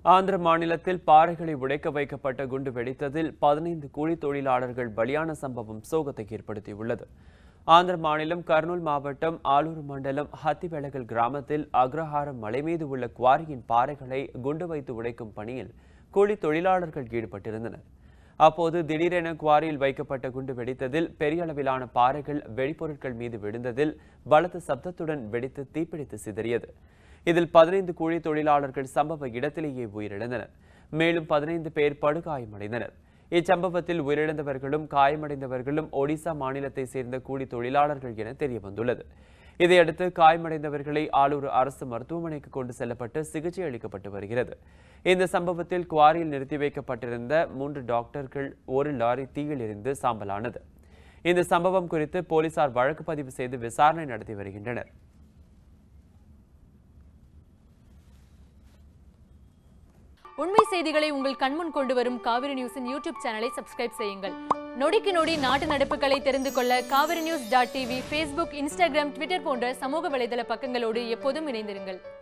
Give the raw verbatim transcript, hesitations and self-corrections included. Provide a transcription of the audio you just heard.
ஆந்திர மாநிலத்தில் பாறைகளை உடைக்க வைக்கப்பட்ட குண்டு வெடித்ததில் பதினைந்து கூலி தொழிலாளர்கள் பலியான சம்பவம் சோகத்தை ஏற்படுத்தியுள்ளது. ஆந்திர மாநிலம் கர்னூல் மாவட்டம் ஆலூர் மண்டலம் ஹத்திவெளகல் கிராமத்தில் அக்ரஹாரம் மலை மீது உள்ள குவாரியின் பாறைகளை குண்டு வைத்து உடைக்கும் பணியில் கூலி தொழிலாளர்கள் ஈடுபட்டிருந்தனர். அப்போது திடீரென குவாரியில் வைக்கப்பட்ட குண்டு வெடித்ததில் பெரிய அளவிலான பாறைகள் வெடிப்பொருட்கள் மீது விழுந்ததில் பலத்த சப்தத்துடன் வெடித்து தீப்பிடித்து சிதறியது. இதில் பதினைந்து கூலி தொழிலாளர்கள் சம்பவ இடத்திலேயே உயிரிழந்தனர். மேலும் பதினைந்து பேர் படுகாயமடைந்தனர். இச்சம்பவத்தில் உயிரிழந்தவர்களும் காயமடைந்தவர்களும் ஒடிசா மாநிலத்தை சேர்ந்த கூலி தொழிலாளர்கள் என தெரியவந்துள்ளது. இதையடுத்து காயமடைந்தவர்களை ஆலூர் அரசு மருத்துவமனைக்கு கொண்டு செல்லப்பட்டு சிகிச்சை அளிக்கப்பட்டு வருகிறது. இந்த சம்பவத்தில் குவாரியில் நிறுத்தி வைக்கப்பட்டிருந்த மூன்று டாக்டர்கள் ஒரு லாரி தீயில் எரிந்து சாம்பலானது. இந்த சம்பவம் குறித்து போலீசார் வழக்கு பதிவு செய்து விசாரணை நடத்தி வருகின்றனர். உண்மை செய்திகளை உங்கள் கண்முன் கொண்டு வரும் காவிரி நியூஸின் யூடியூப் சேனலை சப்ஸ்கிரைப் செய்யுங்கள். நொடிக்கு நொடி நாட்டு நடப்புகளை தெரிந்து கொள்ள Kaveri news dot TV, Facebook, Instagram, Twitter போன்ற சமூக வலைதள பக்கங்களோடு எப்போதும் இணைந்திருங்கள்.